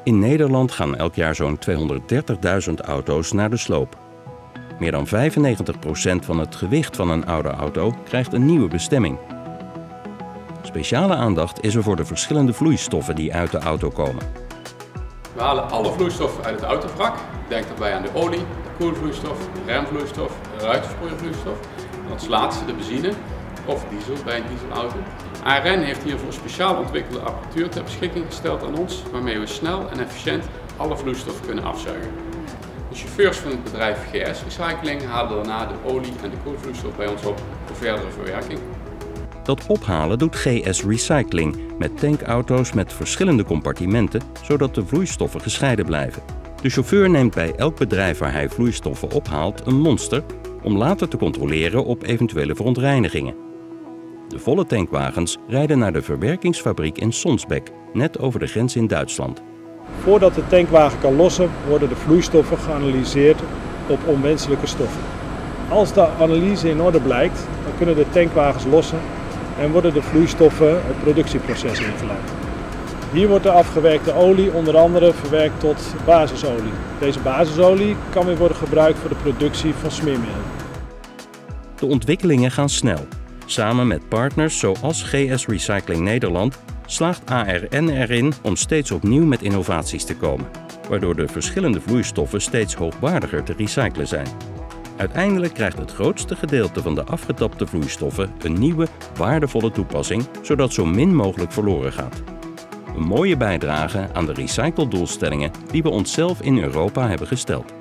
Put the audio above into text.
In Nederland gaan elk jaar zo'n 230.000 auto's naar de sloop. Meer dan 95% van het gewicht van een oude auto krijgt een nieuwe bestemming. Speciale aandacht is er voor de verschillende vloeistoffen die uit de auto komen. We halen alle vloeistoffen uit het autovrak. Denk daarbij aan de olie, de koelvloeistof, de remvloeistof, de ruitensproeiervloeistof. En als laatste de benzine of diesel bij een dieselauto. ARN heeft hiervoor speciaal ontwikkelde apparatuur ter beschikking gesteld aan ons, waarmee we snel en efficiënt alle vloeistoffen kunnen afzuigen. De chauffeurs van het bedrijf GS Recycling halen daarna de olie en de koelvloeistof bij ons op voor verdere verwerking. Dat ophalen doet GS Recycling met tankauto's met verschillende compartimenten, zodat de vloeistoffen gescheiden blijven. De chauffeur neemt bij elk bedrijf waar hij vloeistoffen ophaalt een monster om later te controleren op eventuele verontreinigingen. De volle tankwagens rijden naar de verwerkingsfabriek in Sonsbeck, net over de grens in Duitsland. Voordat de tankwagen kan lossen, worden de vloeistoffen geanalyseerd op onwenselijke stoffen. Als de analyse in orde blijkt, dan kunnen de tankwagens lossen en worden de vloeistoffen het productieproces ingeleid. Hier wordt de afgewerkte olie onder andere verwerkt tot basisolie. Deze basisolie kan weer worden gebruikt voor de productie van smeermiddelen. De ontwikkelingen gaan snel. Samen met partners zoals GS Recycling Nederland slaagt ARN erin om steeds opnieuw met innovaties te komen, waardoor de verschillende vloeistoffen steeds hoogwaardiger te recyclen zijn. Uiteindelijk krijgt het grootste gedeelte van de afgetapte vloeistoffen een nieuwe, waardevolle toepassing, zodat zo min mogelijk verloren gaat. Een mooie bijdrage aan de recycledoelstellingen die we onszelf in Europa hebben gesteld.